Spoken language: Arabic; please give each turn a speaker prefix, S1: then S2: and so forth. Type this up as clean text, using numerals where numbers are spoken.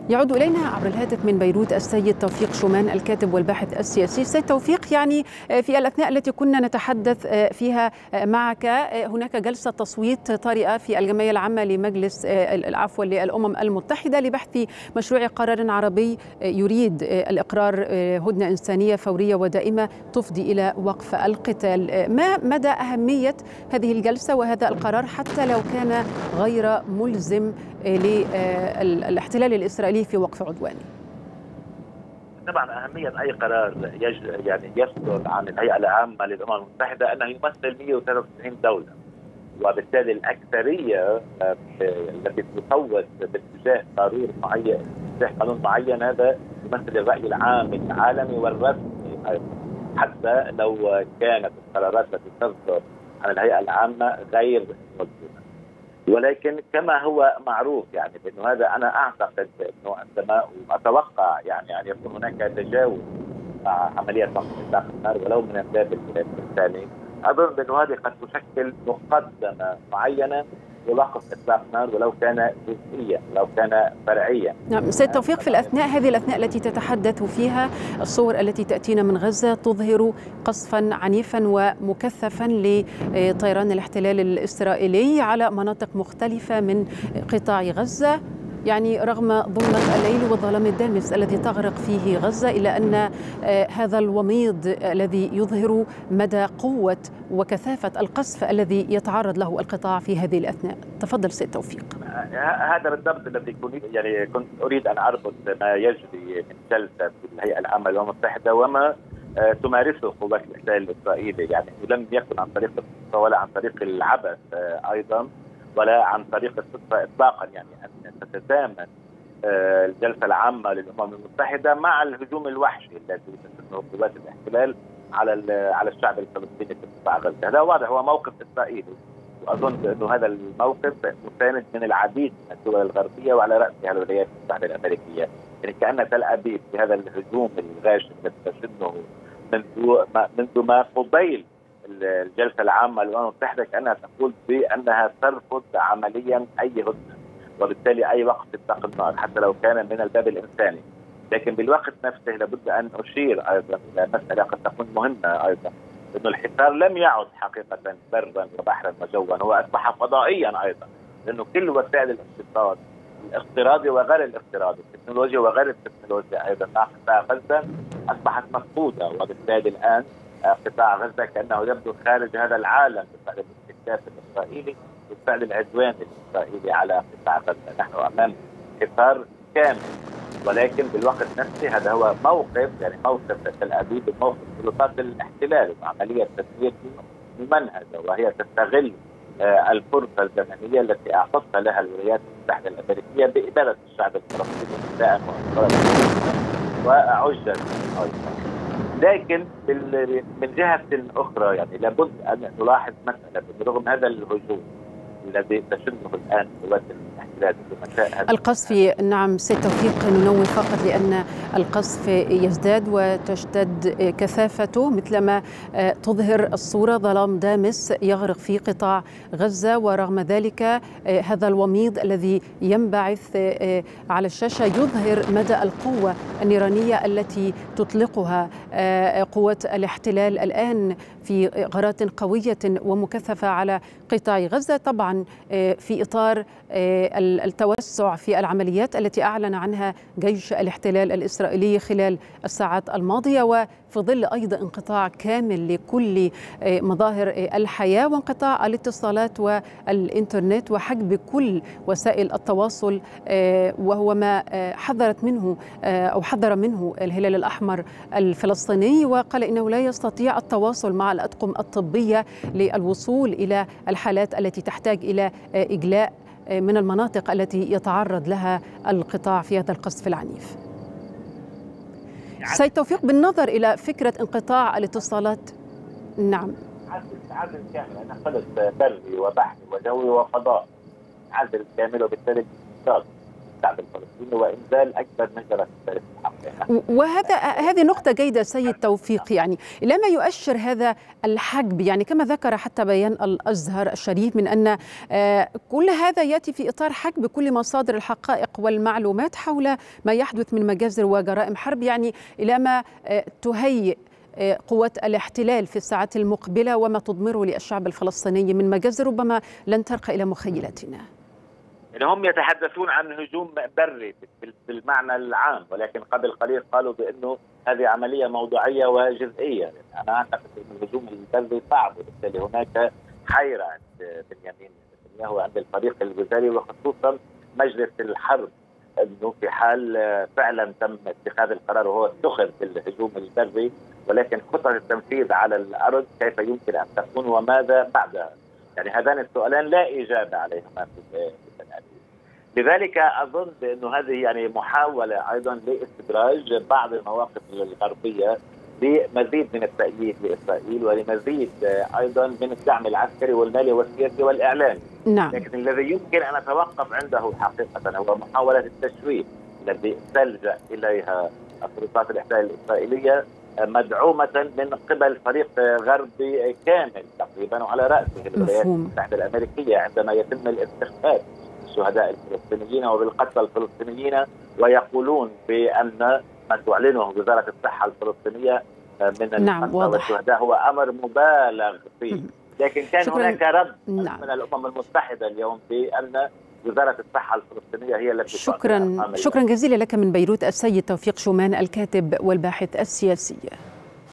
S1: يعود إلينا عبر الهاتف من بيروت السيد توفيق شومان الكاتب والباحث السياسي. سيد توفيق، يعني في الأثناء التي كنا نتحدث فيها معك هناك جلسة تصويت طارئة في الجمعية العامة لمجلس للأمم المتحدة لبحث مشروع قرار عربي يريد الإقرار هدنة إنسانية فورية ودائمة تفضي إلى وقف القتال. ما مدى أهمية هذه الجلسة وهذا القرار حتى لو كان غير ملزم للاحتلال الإسرائيلي في وقف عدوانه؟
S2: طبعا أهمية أي قرار يصدر عن الهيئة العامة للأمم المتحدة أنه يمثل 193 دولة، وبالتالي الأكثرية التي تصوت باتجاه قانون معين هذا يمثل الرأي العام العالمي والرسمي أيضا، حتى لو كانت القرارات التي تصدر عن الهيئة العامة غير ملزمة. ولكن كما هو معروف بأنه هذا أنا أعتقد أنه عندما أتوقع أن يكون هناك تجاوز مع عملية وقف إطلاق النار ولو من الباب الإنساني، أظن بأنه هذه قد تشكل مقدمة معينة لوقف إطلاق النار ولو كان جزئيا ولو كان فرعيا.
S1: نعم سيد توفيق، في هذه الأثناء التي تتحدث فيها الصور التي تأتينا من غزة تظهر قصفا عنيفا ومكثفا لطيران الاحتلال الإسرائيلي على مناطق مختلفة من قطاع غزة، رغم ظلمة الليل والظلام الدامس الذي تغرق فيه غزة، إلا أن هذا الوميض الذي يظهر مدى قوة وكثافة القصف الذي يتعرض له القطاع في هذه الأثناء. تفضل سيد توفيق.
S2: هذا بالضبط الذي كنت أريد أن أربط ما يجري من جلسة في الهيئة العامة للأمم المتحدة وما تمارسه قوات الاحتلال الإسرائيلي، لم يكن عن طريق الصدفة ولا عن طريق العبث أيضا ولا عن طريق الصدفة إطلاقا، أن تتزامن الجلسة العامة للأمم المتحدة مع الهجوم الوحشي الذي تشنه قوات الاحتلال على الشعب الفلسطيني في قطاع غزة. هذا واضح، هو موقف إسرائيلي، وأظن أنه هذا الموقف مساند من العديد من الدول الغربية وعلى رأسها الولايات المتحدة الأمريكية. كأن تل أبيب في هذا الهجوم الغاشم الذي تشنه منذ ما قبيل الجلسة العامة للأمم المتحدة كأنها تقول بأنها ترفض عمليا أي هدنة، وبالتالي أي وقف إطلاق النار حتى لو كان من الباب الإنساني. لكن بالوقت نفسه لابد أن أشير أيضا إلى مسألة قد تكون مهمة أيضا، أن الحصار لم يعد حقيقة برا وبحرا وجوا، هو أصبح فضائيا أيضا، لأنه كل وسائل الاقتصاد الافتراضي وغير الافتراضي، التكنولوجيا وغير التكنولوجيا أيضا مع قطاع غزة أصبحت مفقودة، وبالتالي الآن قطاع غزة كأنه يبدو خارج هذا العالم بفعل الاستهداف الإسرائيلي بفعل العدوان الإسرائيلي على قطاع غزة. نحن أمام حصار كامل، ولكن بالوقت نفسه هذا هو موقف موقف تل أبيب وموقف سلطات الاحتلال وعملية تسوية ممنهجة، وهي تستغل الفرصة الزمنية التي أعطتها لها الولايات المتحدة الأمريكية بإبادة الشعب الفلسطيني نساء وعجزا أيضا. لكن من جهة أخرى لابد أن نلاحظ مسألة رغم هذا الهجوم الذي تشنه الآن قوات الاحتلال
S1: القصف. نعم سيد توفيق، ننوه فقط لأن القصف يزداد وتشتد كثافته مثلما تظهر الصورة، ظلام دامس يغرق في قطاع غزة، ورغم ذلك هذا الوميض الذي ينبعث على الشاشة يظهر مدى القوة النيرانية التي تطلقها قوات الاحتلال الآن في غارات قوية ومكثفة على قطاع غزة، طبعا في إطار التوسع في العمليات التي أعلن عنها جيش الاحتلال الإسرائيلي خلال الساعات الماضية، وفي ظل أيضا انقطاع كامل لكل مظاهر الحياة وانقطاع الاتصالات والإنترنت وحجب كل وسائل التواصل، وهو ما حذر منه الهلال الأحمر الفلسطيني، وقال إنه لا يستطيع التواصل مع الأطقم الطبية للوصول إلى الحالات التي تحتاج إلى إجلاء من المناطق التي يتعرض لها القطاع في هذا القصف العنيف. سيد توفيق، بالنظر إلى فكرة انقطاع الاتصالات، نعم
S2: عزل كامل، أنا خلص بري وبحري وجوي وفضاء، عزل كامل، وبالتالي الاتصال الشعب الفلسطيني وانزال اكبر مجزره التاريخ الحقيقي.
S1: هذه نقطة جيدة سيد توفيق، يعني إلى ما يؤشر هذا الحجب؟ يعني كما ذكر حتى بيان الأزهر الشريف من أن كل هذا يأتي في إطار حجب كل مصادر الحقائق والمعلومات حول ما يحدث من مجازر وجرائم حرب، يعني إلى ما تهيئ قوات الاحتلال في الساعات المقبلة وما تضمره للشعب الفلسطيني من مجازر ربما لن ترقى إلى مخيلتنا.
S2: يعني هم يتحدثون عن هجوم بري بالمعنى العام، ولكن قبل قليل قالوا بأنه هذه عملية موضوعية وجزئية. يعني أنا أعتقد أن الهجوم البري صعب، وبالتالي هناك حيرة عند بنيامين نتنياهو عند الفريق الوزاري وخصوصا مجلس الحرب، أنه في حال فعلا تم اتخاذ القرار وهو اتخذ بالهجوم البري، ولكن خطة التنفيذ على الأرض كيف يمكن أن تكون وماذا بعدها؟ يعني هذان السؤالان لا إجابة عليهما في لذلك أظن بأنه هذه يعني محاولة أيضا لاستدراج بعض المواقف الغربية لمزيد من التأييد لإسرائيل ولمزيد أيضا من الدعم العسكري والمالي والسياسي والإعلامي.
S1: نعم.
S2: لكن الذي يمكن أن أتوقف عنده حقيقة هو محاولة التشويه الذي تلجأ إليها السلطات الاحتلال الإسرائيلية مدعومة من قبل فريق غربي كامل تقريبا، وعلى رأسه الولايات المتحدة الأمريكية عندما يتم الاستخفاف الشهداء الفلسطينيين وبالقتلى الفلسطينيين، ويقولون بأن ما تعلنه وزارة الصحة الفلسطينية من القتلى والشهداء هو أمر مبالغ فيه. لكن كان هناك رد من الأمم المتحدة اليوم بأن وزارة الصحة الفلسطينية هي التي
S1: شكرا جزيلا لك من بيروت السيد توفيق شومان الكاتب والباحث السياسي.